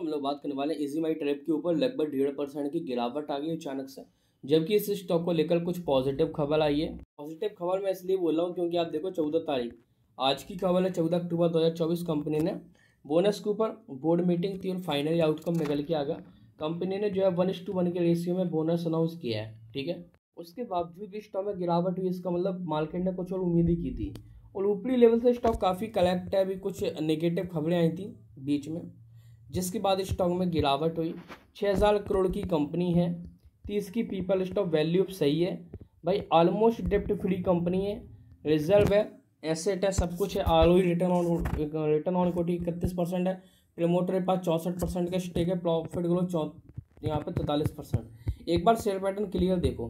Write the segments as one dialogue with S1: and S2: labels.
S1: हम लोग बात करने वाले हैं इजी माई ट्रैप के ऊपर। लगभग 1.5% की गिरावट आ गई अचानक से, जबकि इस स्टॉक को लेकर कुछ पॉजिटिव खबर आई है। पॉजिटिव खबर मैं इसलिए बोल रहा हूँ क्योंकि आप देखो 14 तारीख, आज की खबर है 14 अक्टूबर 2024, कंपनी ने बोनस के ऊपर बोर्ड मीटिंग थी और फाइनली आउटकम निकल के आ गया। कंपनी ने जो है 1:1 के रेशियो में बोनस अनाउंस किया है, ठीक है। उसके बावजूद भी स्टॉक में गिरावट हुई, इसका मतलब मार्केट ने कुछ और उम्मीद ही की थी और ऊपरी लेवल से स्टॉक काफ़ी कलेक्ट है। अभी कुछ नेगेटिव खबरें आई थी बीच में, जिसके बाद स्टॉक में गिरावट हुई। 6,000 करोड़ की कंपनी है, 30 की पीपल स्टॉक वैल्यू सही है भाई, ऑलमोस्ट डेप्ट फ्री कंपनी है, रिजर्व है, एसेट है, सब कुछ है। आरओई रिटर्न ऑन इक्विटी 31% है, प्रमोटर के पास 64% का स्टेक है, प्रॉफिट ग्रोथ यहाँ पे 43%। एक बार शेयर पैटर्न क्लियर देखो,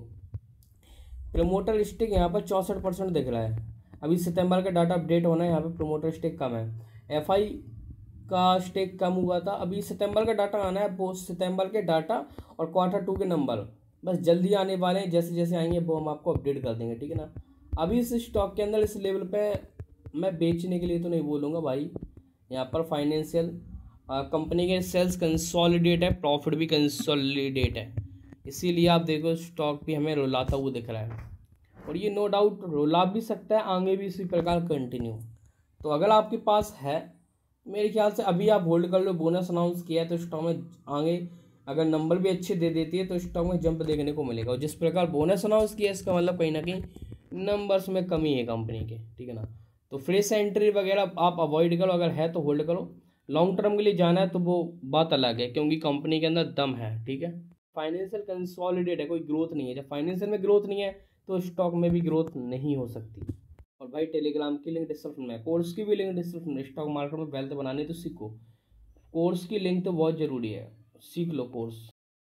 S1: प्रमोटर स्टेक यहाँ पर 64% दिख रहा है। अभी सितंबर का डाटा अपडेट होना है, यहाँ पे प्रमोटर स्टेक कम है, एफआई का स्टेक कम हुआ था। अभी सितंबर का डाटा आना है, वो सितंबर के डाटा और Q2 के नंबर बस जल्दी आने वाले हैं। जैसे जैसे आएंगे वो हम आपको अपडेट कर देंगे, ठीक है ना। अभी इस स्टॉक के अंदर इस लेवल पे मैं बेचने के लिए तो नहीं बोलूँगा भाई। यहाँ पर फाइनेंशियल कंपनी के सेल्स कंसोलिडेट है, प्रॉफिट भी कंसोलिडेट है, इसीलिए आप देखो स्टॉक भी हमें रुलाता हुआ दिख रहा है और ये नो डाउट रुला भी सकता है आगे भी इसी प्रकार कंटिन्यू। तो अगर आपके पास है, मेरे ख्याल से अभी आप होल्ड कर लो। बोनस अनाउंस किया है तो स्टॉक में आगे अगर नंबर भी अच्छे दे देती है तो स्टॉक में जंप देखने को मिलेगा। और जिस प्रकार बोनस अनाउंस किया है इसका मतलब कहीं ना कहीं नंबर्स में कमी है कंपनी के, ठीक है ना। तो फ्रेश एंट्री वगैरह आप अवॉइड करो, अगर है तो होल्ड करो। लॉन्ग टर्म के लिए जाना है तो वो बात अलग है, क्योंकि कंपनी के अंदर दम है, ठीक है। फाइनेंशियल कंसोलिडेट है, कोई ग्रोथ नहीं है। जब फाइनेंशियल में ग्रोथ नहीं है तो स्टॉक में भी ग्रोथ नहीं हो सकती। और भाई टेलीग्राम की लिंक डिस्क्रिप्शन में, कोर्स की भी लिंक डिस्क्रिप्शन में। स्टॉक मार्केट में वेल्थ बनानी तो सीखो, कोर्स की लिंक तो बहुत ज़रूरी है, सीख लो कोर्स।